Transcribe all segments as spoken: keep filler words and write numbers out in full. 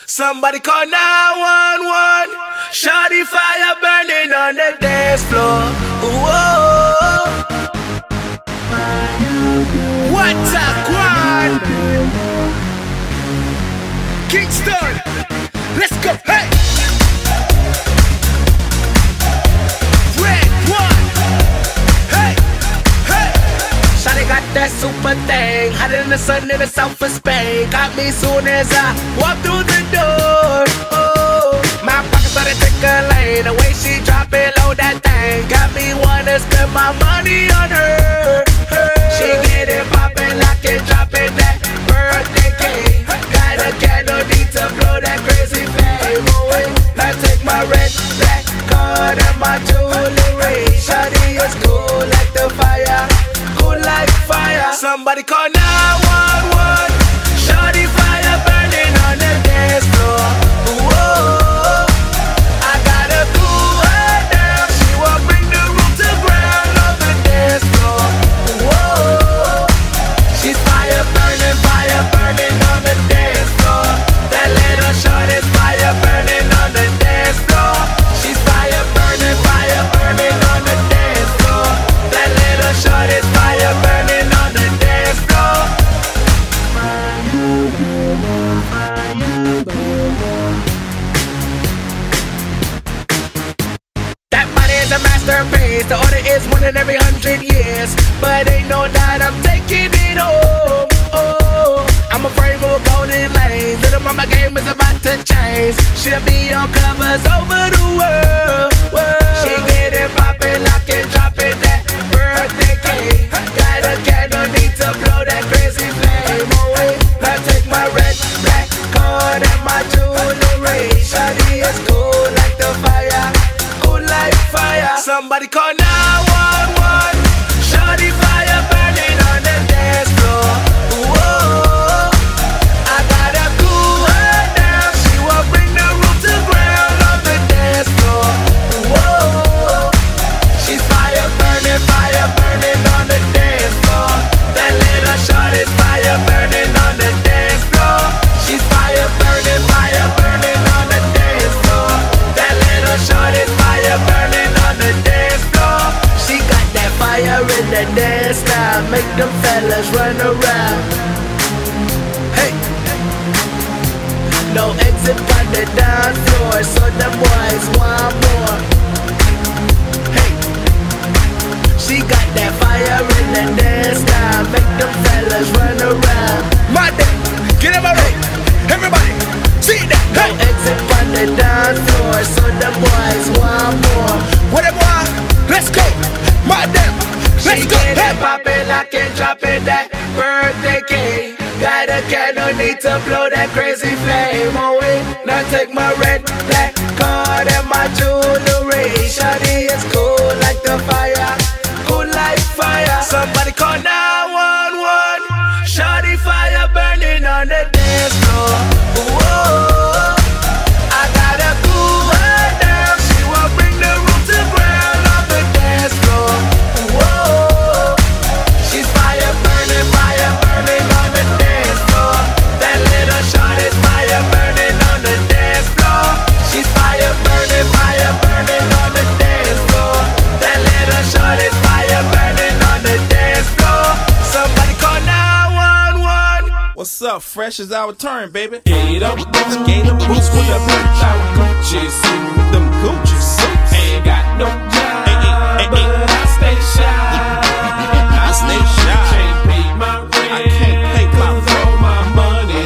Somebody call nine one one. Shawty fire burning on the dance floor. Whoa. What a quad. Kingston. Let's go. Hey. Red one. Hey. Hey. Shawty got that super thing, hotter than the sun in the south of Spain. Got me soon as I walk through the door. Oh, my pockets started tickling, the way she drop it low that thing got me wanna spend my money on her. her. She get it poppin', lock it, drop it, that birthday cake. Got a candle, need to blow that crazy flame away. I take my red, black card and my jewelry. Shawty is cool like the fire. Like fire. Somebody call nine one one. Shawty fire burning on the dance floor. Whoa, I gotta cool her down. She will bring the room to ground on the dance floor. Whoa, she's fire burning, fire burning on the dance floor. That little shorty's fire burning on the dance floor. She's fire burning, fire burning on the dance floor. That little shorty's fire burning on the dance floor. That body is a masterpiece. The order is one in every hundred years, but ain't no doubt I'm taking it home. Oh, I'm afraid we'll go in lanes. Little mama game is about to change. She'll be on covers over the world. world. She get it poppin', lock it, drop it, that birthday cake. Got a candle, need to blow that crazy flame away. I take my red, black card and my jewelry. Shawty is cool like the fire, cool like fire. Somebody call nine one one. Shawty fire burning on the dance floor. Whoa, I gotta cool her down. She will bring the room to ground on the dance floor. Whoa, she's fire burning, fire burning on the dance floor. That little shorty's fire burning on the dance floor. She's fire burning, fire burning on the dance floor. That little shorty's fire burning on the dance floor. She got that fire in the dance style, make them fellas run around. Hey, no exit on the dance floor, so them boys want more. Hey, she got that fire in the dance style, make them fellas run around. My day, get him alright, everybody, see that. Hey, no exit on the dance floor, so them boys want more. What them want? Let's go, my damn, let's she go. Get hey, poppin', lock it, drop it, that birthday cake. Got a candle, need to blow that crazy flame away. Now take my red, black card and my jewelry. Shawty is cool like the fire, cool like fire. Somebody call nine one one. Shawty fire burning on the dance floor. Whoa, I gotta cool her down. She will bring the room to ground on the dance floor. Whoa, she's fire burning, fire burning on the dance floor. That little shorty's fire burning on the dance floor. She's fire burning, fire burning on the dance floor. That little shorty's fire burning on the dance floor. Somebody call nine one one. What's up? Fresh is our turn, baby. Skate up, skate up, boots with a bitch out Gucci suit. Them Gucci suits. Ain't got no job, Hey, hey, hey, but hey. I stay shy. I stay shy. Can't pay my rent. I can't pay my cause rent. all my money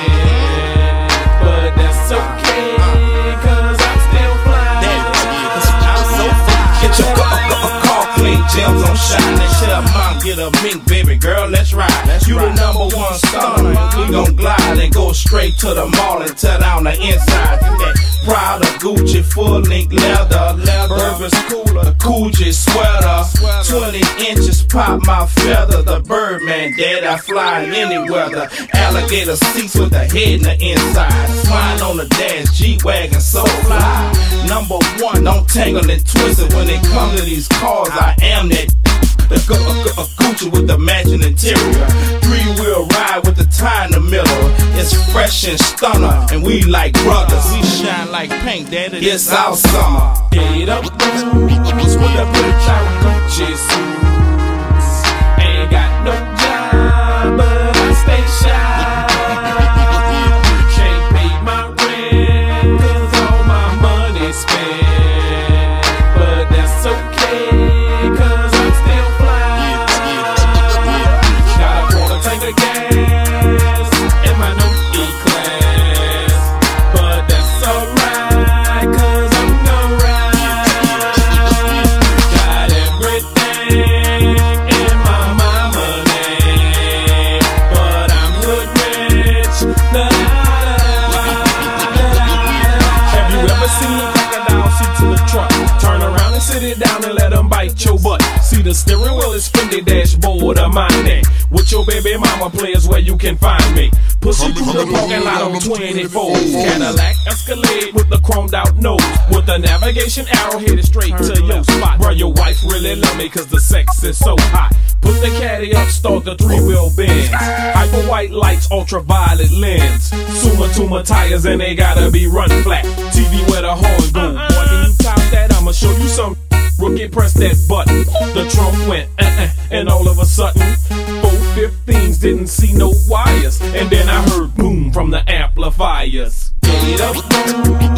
spent. But that's okay, cause I'm still fly. That is, I'm so fly. Get your car, car, car clean, gems on shine. That shit up, mom, get a mink, baby girl, let's ride. Let's you ride. The number one star, we gon' glide and go straight to the mall and tear down the inside. That Prada, Gucci, full length leather, Burberry's cooler, Gucci sweater, twenty inches pop my feather. The Birdman, dead I fly in any weather. Alligator seats with a head in the inside. Flying on the dash, G-Wagon, so fly. Number one, don't tangle and twist it. When it comes to these cars, I am that. The Gucci with the matching interior. Three we'll ride with the tie in the middle. It's fresh and stunner, and we like brothers. We shine like paint, daddy. It's our summer. Get up, boots with a bitch out Gucci suits. Ain't got no job, but I stay shy. Can't pay my rent, cause all my money's spent. But that's okay, cause I'm still fly. Got a quarter tank of gas in my new E-Class. But that's alright, cause I'm gonna ride. Got everything in my mama name, but I'm good rich. Da, da, da, da, da. Have you ever seen a crocodile seats in the truck? Turn around and sit it down and let them bite your butt. See the steering wheel is Fendi dashboard of my neck. With your baby mama players where you can find me. Pussy through the parking lot on twenty-four. Cadillac Escalade with the chromed out nose. With the navigation arrow headed straight to your spot. Bro, your wife really love me cause the sex is so hot. Put the caddy up, start the three-wheel Benz. Hyper white lights, ultraviolet lens. Suma Tuma tires and they gotta be run flat. T V where the horn go. Boy, can you top that? I'ma show you some. Rookie, press that button. The trunk went uh-uh, and all of a sudden four fifteens didn't see no wires. And then I heard boom from the amplifiers. Get up, boom.